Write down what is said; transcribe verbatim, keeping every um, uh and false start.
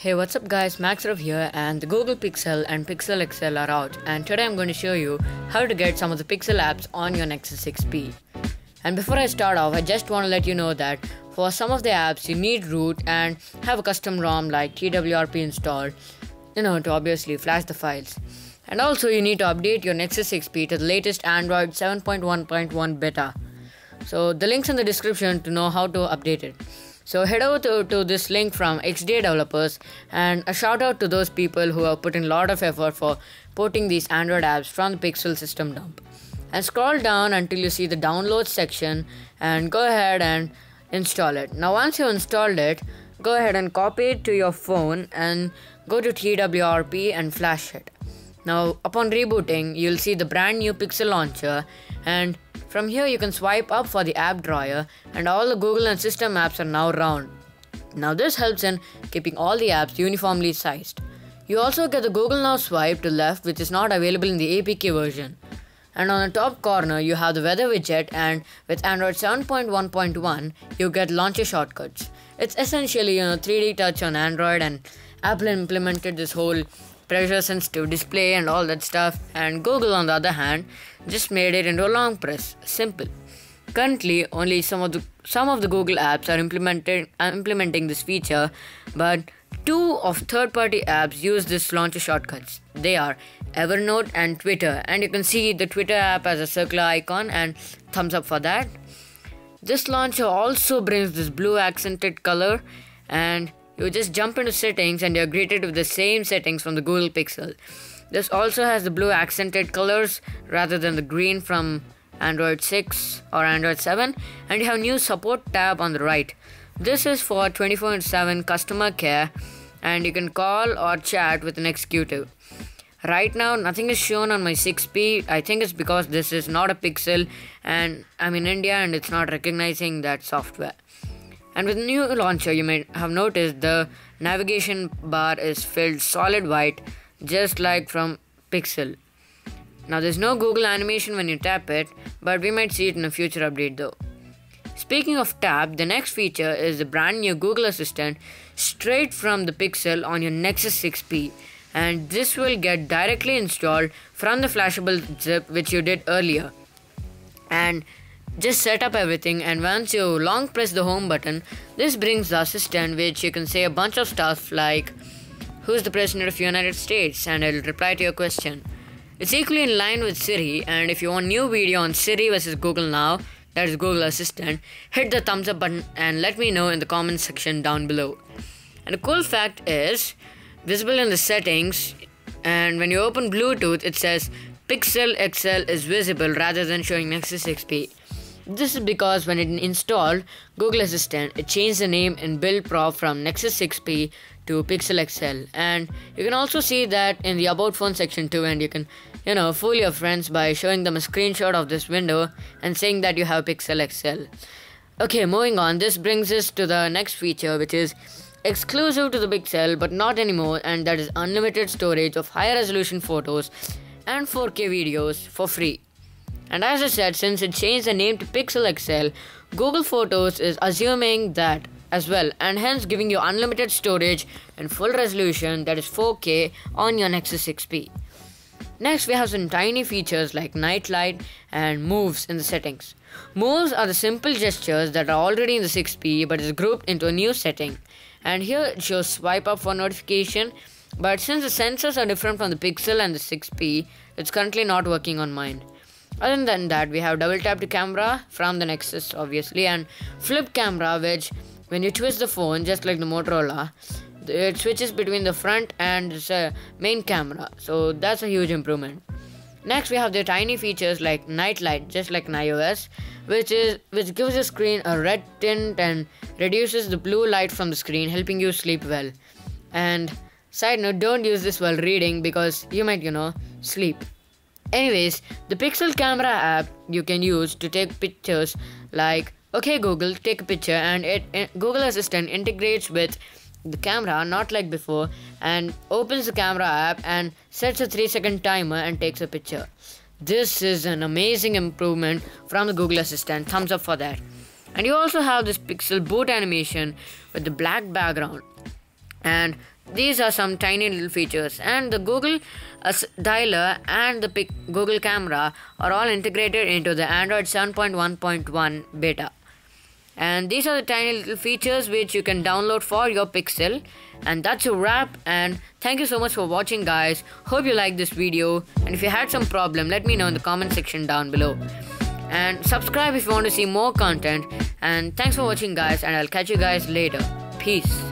Hey, what's up guys, Maxrov here, and the Google Pixel and Pixel X L are out, and today I'm going to show you how to get some of the Pixel apps on your Nexus six P. And before I start off, I just want to let you know that for some of the apps you need root and have a custom ROM like T W R P installed, you know, to obviously flash the files. And also you need to update your Nexus six P to the latest Android seven point one point one beta. So the link's in the description to know how to update it. So head over to, to this link from X D A developers, and a shout out to those people who have put in a lot of effort for porting these Android apps from the Pixel system dump. And scroll down until you see the download section and go ahead and install it. Now once you installed it, go ahead and copy it to your phone and go to T W R P and flash it. Now upon rebooting, you'll see the brand new Pixel launcher, and from here you can swipe up for the app drawer, and all the Google and system apps are now round. Now this helps in keeping all the apps uniformly sized. You also get the Google Now swipe to left, which is not available in the A P K version. And on the top corner you have the weather widget, and with Android seven point one point one you get launcher shortcuts. It's essentially, you know, three D touch on Android, and Apple implemented this whole pressure sensitive display and all that stuff, and Google on the other hand just made it into a long press. Simple. Currently only some of the some of the Google apps are implemented uh, implementing this feature, but two of third-party apps use this launcher shortcuts. They are Evernote and Twitter, and you can see the Twitter app as a circular icon, and thumbs up for that. This launcher also brings this blue accented color, and you just jump into settings and you're greeted with the same settings from the Google Pixel. This also has the blue accented colors rather than the green from Android six or Android seven, and you have new support tab on the right. This is for twenty-four into seven customer care, and you can call or chat with an executive. Right now nothing is shown on my six P. I think it's because this is not a Pixel and I'm in India and it's not recognizing that software. And with the new launcher, you may have noticed the navigation bar is filled solid white, just like from Pixel. Now there's no Google animation when you tap it, but we might see it in a future update though. Speaking of tap, the next feature is the brand new Google Assistant straight from the Pixel on your Nexus six P, and this will get directly installed from the flashable zip which you did earlier. And just set up everything, and once you long press the home button, this brings the assistant, which you can say a bunch of stuff like who's the president of the United States, and it'll reply to your question. It's equally in line with Siri, and if you want new video on Siri versus Google Now, that is Google Assistant, hit the thumbs up button and let me know in the comments section down below. And a cool fact is, visible in the settings, and when you open Bluetooth it says Pixel X L is visible rather than showing Nexus six P. This is because when it installed Google Assistant, it changed the name in build prop from Nexus six P to Pixel X L, and you can also see that in the about phone section too, and you can, you know, fool your friends by showing them a screenshot of this window and saying that you have Pixel X L. Okay, moving on, this brings us to the next feature, which is exclusive to the Pixel but not anymore, and that is unlimited storage of high resolution photos and four K videos for free. And as I said, since it changed the name to Pixel X L, Google Photos is assuming that as well, and hence giving you unlimited storage and full resolution, that is four K, on your Nexus six P. Next, we have some tiny features like night light and moves in the settings. Moves are the simple gestures that are already in the six P but is grouped into a new setting. And here it shows swipe up for notification, but since the sensors are different from the Pixel and the six P, it's currently not working on mine. Other than that, we have double tap to camera from the Nexus obviously, and flip camera, which when you twist the phone just like the Motorola, it switches between the front and the main camera, so that's a huge improvement. Next, we have the tiny features like night light, just like in iOS, which is which gives the screen a red tint and reduces the blue light from the screen, helping you sleep well. And side note, don't use this while reading because you might, you know, sleep. Anyways, the Pixel camera app you can use to take pictures like, okay Google, take a picture, and it, it Google Assistant integrates with the camera, not like before, and opens the camera app and sets a three second timer and takes a picture. This is an amazing improvement from the Google Assistant, thumbs up for that. And you also have this Pixel boot animation with the black background. And these are some tiny little features, and the Google uh, dialer and the pic Google camera are all integrated into the Android seven point one point one beta. And these are the tiny little features which you can download for your Pixel. And that's a wrap, and thank you so much for watching, guys. Hope you liked this video, and if you had some problem, let me know in the comment section down below. And subscribe if you want to see more content. And thanks for watching, guys, and I'll catch you guys later. Peace.